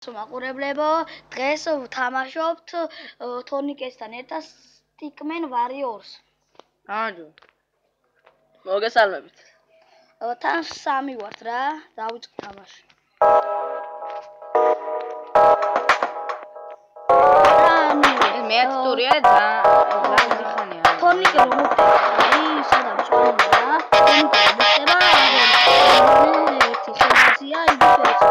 მაყურებლებო, დღეს ვთამაშობთ თორნიკესთან ერთად Stickman Warriors. აჯო. მოგესალმებით. თან 3 ვართ რა, დავიწყოთ თამაში. მე ტურია ძალიან ძიხანია. თორნიკე რომ მოხდება, სადაც წვანია, თორნიკე მოხდება, ერთი შემაზია, იგი შეეცვა.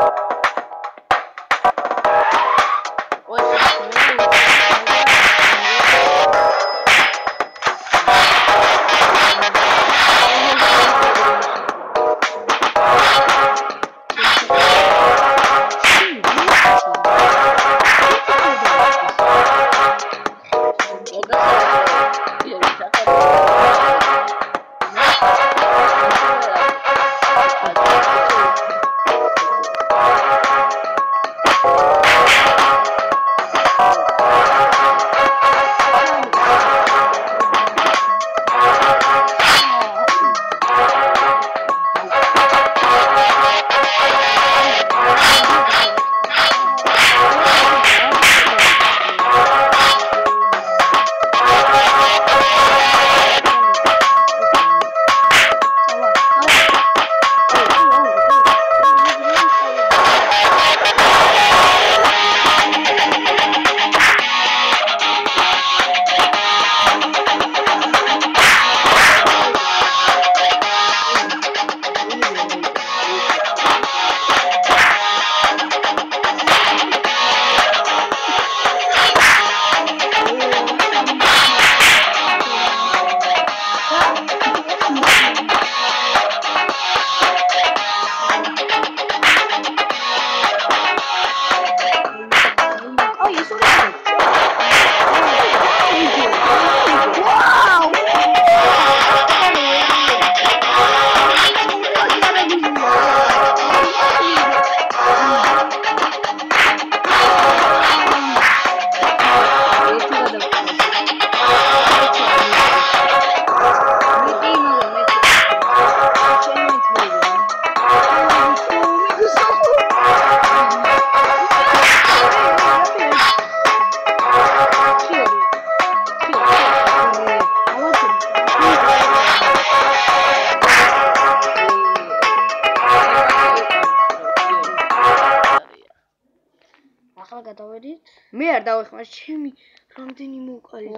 გადავედით. მე არ დავეხმარ, ჩემი რამდენი მოვყალით.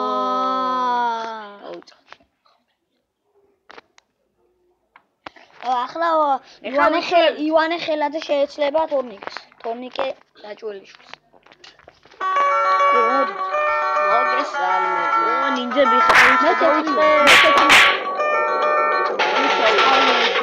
ახლა ივანე ხელაძე შეეცლება თორნიკეს. თორნიკე რachvelishvilis. მოგესალმებით. ნინძები ხარ. მე